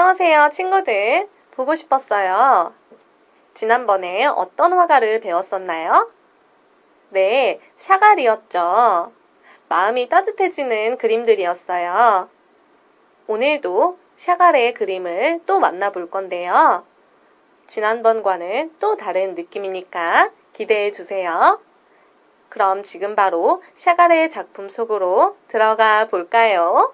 안녕하세요, 친구들. 보고 싶었어요. 지난번에 어떤 화가를 배웠었나요? 네, 샤갈이었죠. 마음이 따뜻해지는 그림들이었어요. 오늘도 샤갈의 그림을 또 만나볼 건데요. 지난번과는 또 다른 느낌이니까 기대해 주세요. 그럼 지금 바로 샤갈의 작품 속으로 들어가 볼까요?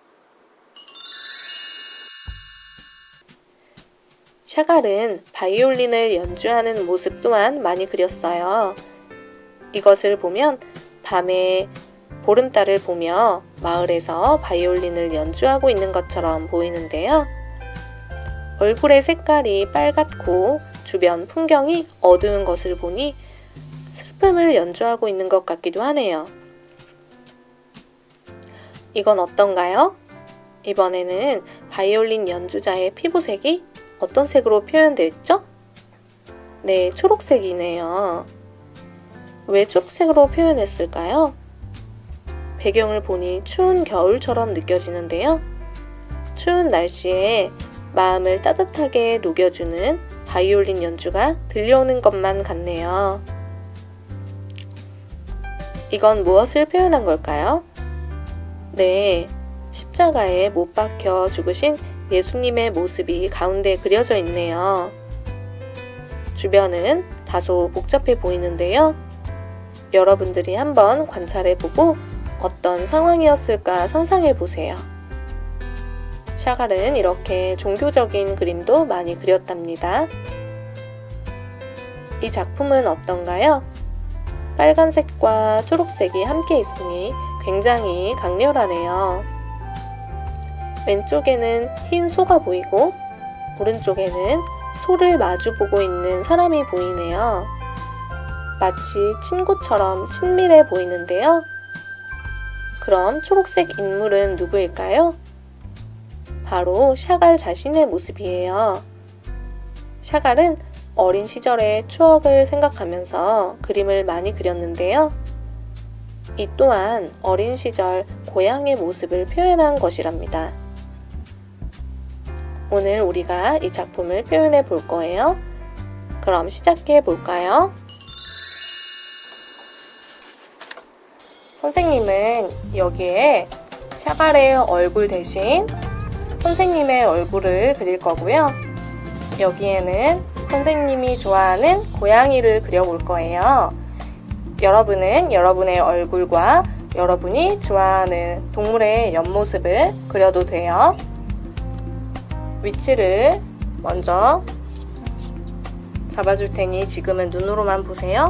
샤갈은 바이올린을 연주하는 모습 또한 많이 그렸어요. 이것을 보면 밤에 보름달을 보며 마을에서 바이올린을 연주하고 있는 것처럼 보이는데요. 얼굴의 색깔이 빨갛고 주변 풍경이 어두운 것을 보니 슬픔을 연주하고 있는 것 같기도 하네요. 이건 어떤가요? 이번에는 바이올린 연주자의 피부색이 어떤 색으로 표현되어 있죠? 네, 초록색이네요. 왜 초록색으로 표현했을까요? 배경을 보니 추운 겨울처럼 느껴지는데요. 추운 날씨에 마음을 따뜻하게 녹여주는 바이올린 연주가 들려오는 것만 같네요. 이건 무엇을 표현한 걸까요? 네, 십자가에 못 박혀 죽으신 예수님의 모습이 가운데 그려져 있네요. 주변은 다소 복잡해 보이는데요. 여러분들이 한번 관찰해보고 어떤 상황이었을까 상상해보세요. 샤갈은 이렇게 종교적인 그림도 많이 그렸답니다. 이 작품은 어떤가요? 빨간색과 초록색이 함께 있으니 굉장히 강렬하네요. 왼쪽에는 흰 소가 보이고 오른쪽에는 소를 마주보고 있는 사람이 보이네요. 마치 친구처럼 친밀해 보이는데요. 그럼 초록색 인물은 누구일까요? 바로 샤갈 자신의 모습이에요. 샤갈은 어린 시절의 추억을 생각하면서 그림을 많이 그렸는데요. 이 또한 어린 시절 고향의 모습을 표현한 것이랍니다. 오늘 우리가 이 작품을 표현해 볼 거예요. 그럼 시작해 볼까요? 선생님은 여기에 샤갈의 얼굴 대신 선생님의 얼굴을 그릴 거고요. 여기에는 선생님이 좋아하는 고양이를 그려볼 거예요. 여러분은 여러분의 얼굴과 여러분이 좋아하는 동물의 옆모습을 그려도 돼요. 위치를 먼저 잡아줄 테니 지금은 눈으로만 보세요.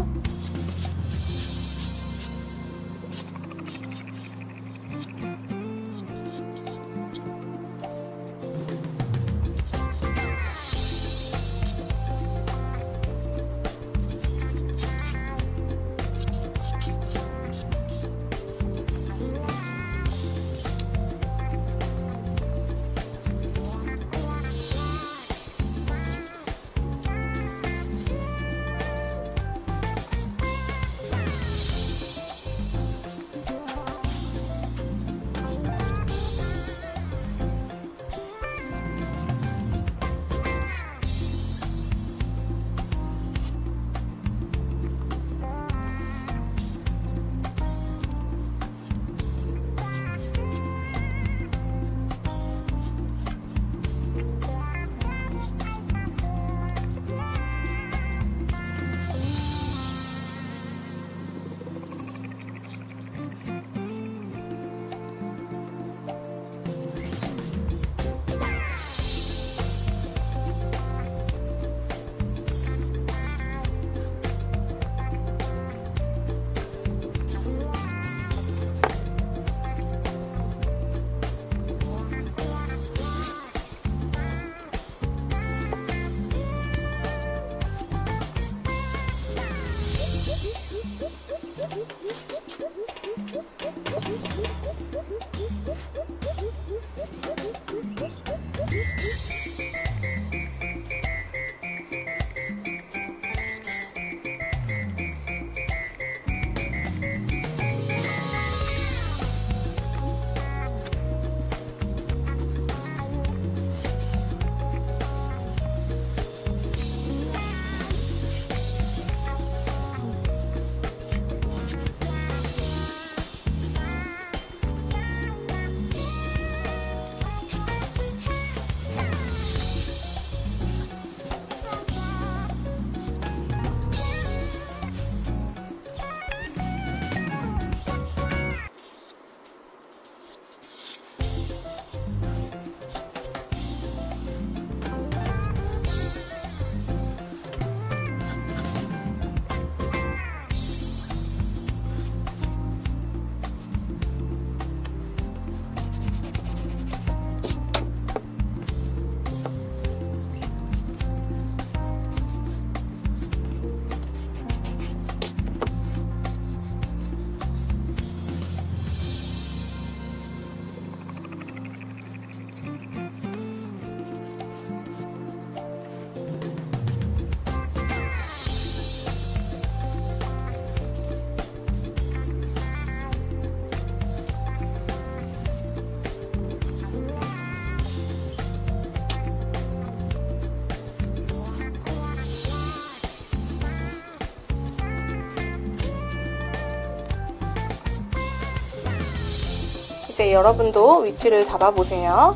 이제 여러분도 위치를 잡아보세요.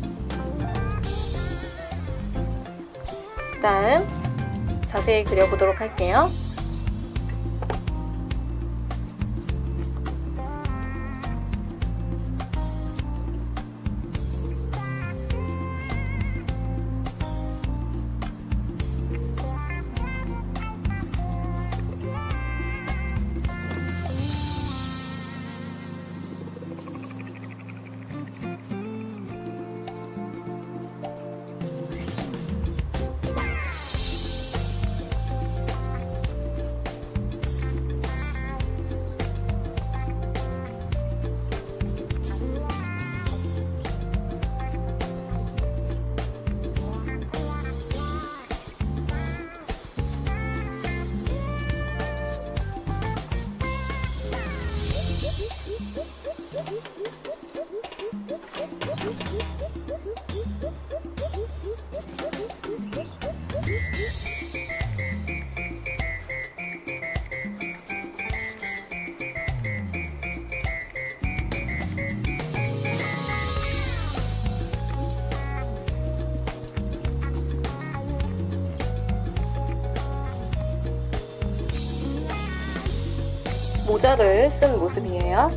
다음 자세히 그려보도록 할게요. 모자를 쓴 모습이에요.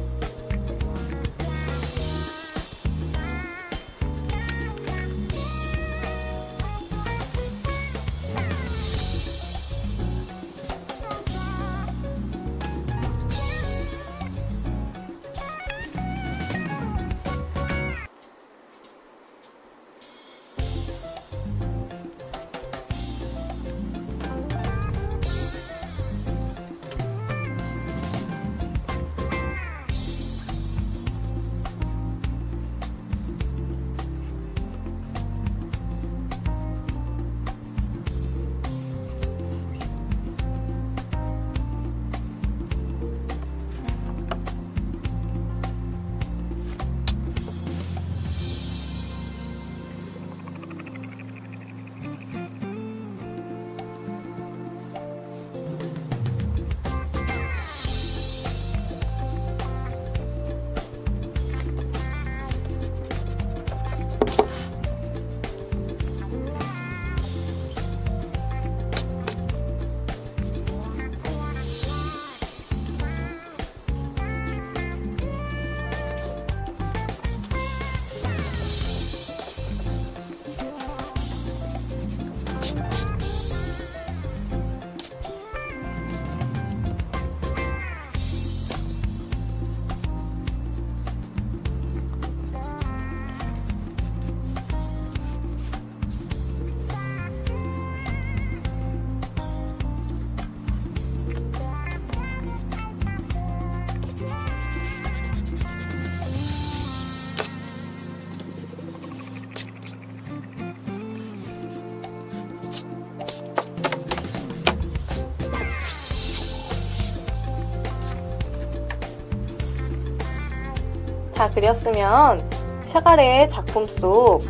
다 그렸으면 샤갈의 작품 속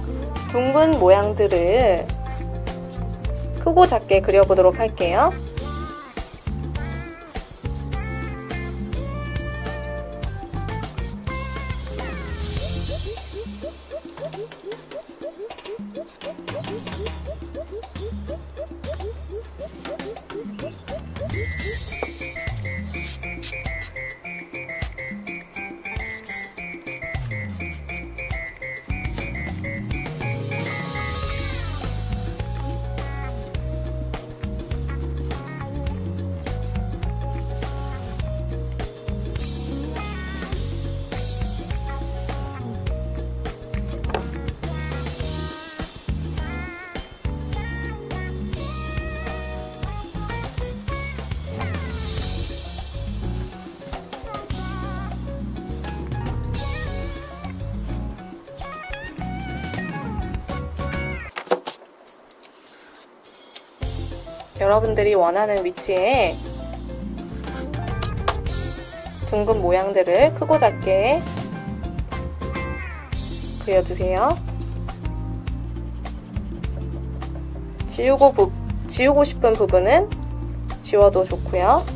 둥근 모양들을 크고 작게 그려보도록 할게요. 여러분들이 원하는 위치에 둥근 모양들을 크고 작게 그려주세요. 지우고 싶은 부분은 지워도 좋고요.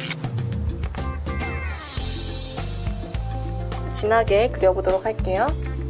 진하게 그려보도록 할게요.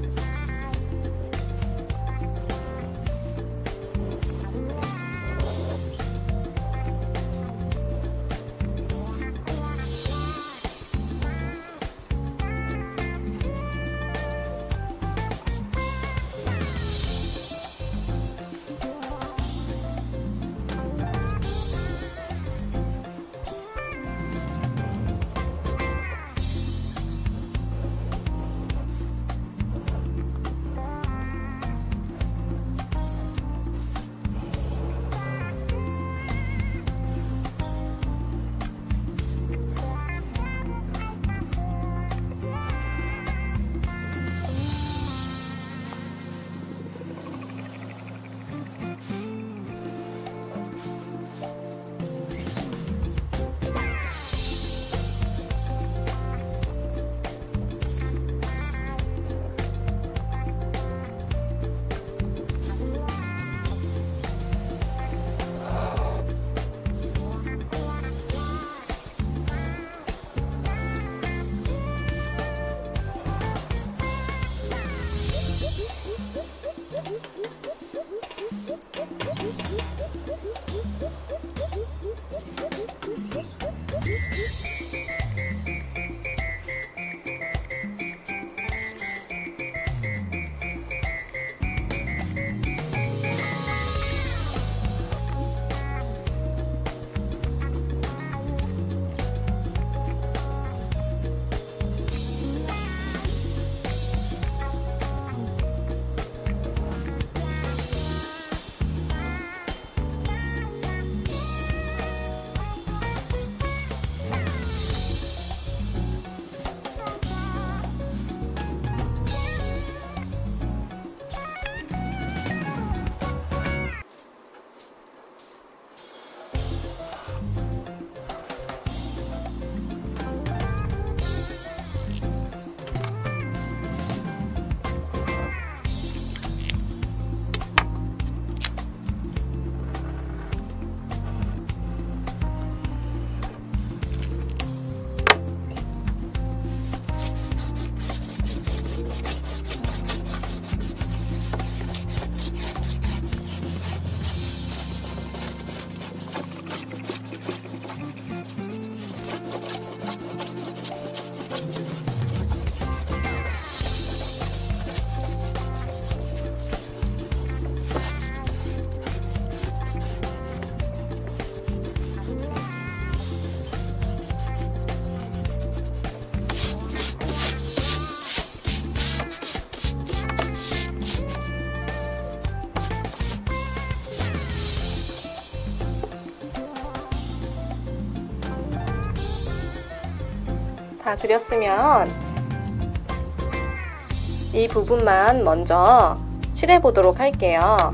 다 그렸으면 이 부분만 먼저 칠해 보도록 할게요.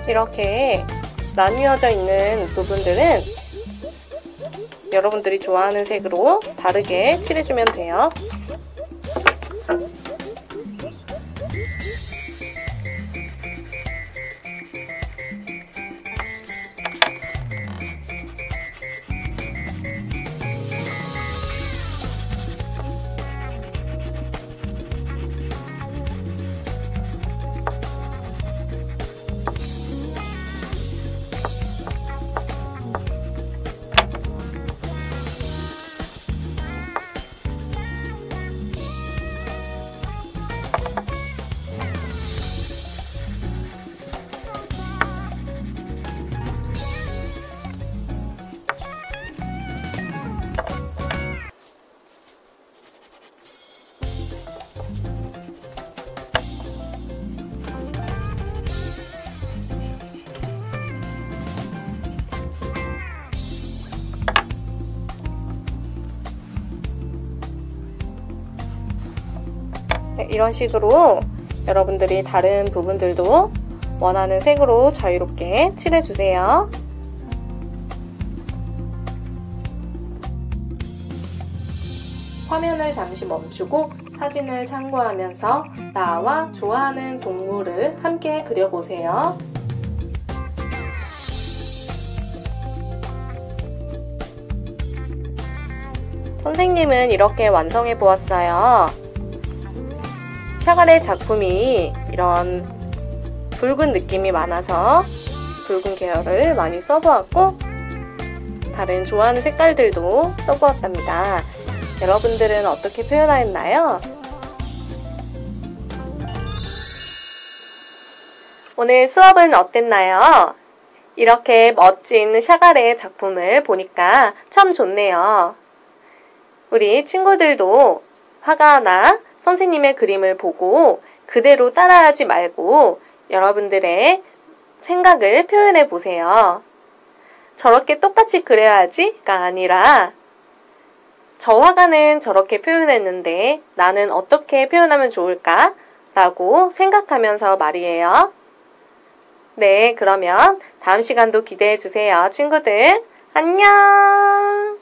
이렇게 나뉘어져 있는 부분들은 여러분들이 좋아하는 색으로 다르게 칠해주면 돼요. 네, 이런 식으로 여러분들이 다른 부분들도 원하는 색으로 자유롭게 칠해주세요. 화면을 잠시 멈추고 사진을 참고하면서 나와 좋아하는 동물을 함께 그려보세요. 선생님은 이렇게 완성해 보았어요. 샤갈의 작품이 이런 붉은 느낌이 많아서 붉은 계열을 많이 써보았고 다른 좋아하는 색깔들도 써보았답니다. 여러분들은 어떻게 표현하였나요? 오늘 수업은 어땠나요? 이렇게 멋진 샤갈의 작품을 보니까 참 좋네요. 우리 친구들도 화가나 선생님의 그림을 보고 그대로 따라하지 말고 여러분들의 생각을 표현해 보세요. 저렇게 똑같이 그려야지가 아니라 저 화가는 저렇게 표현했는데 나는 어떻게 표현하면 좋을까? 라고 생각하면서 말이에요. 네, 그러면 다음 시간도 기대해 주세요, 친구들. 안녕!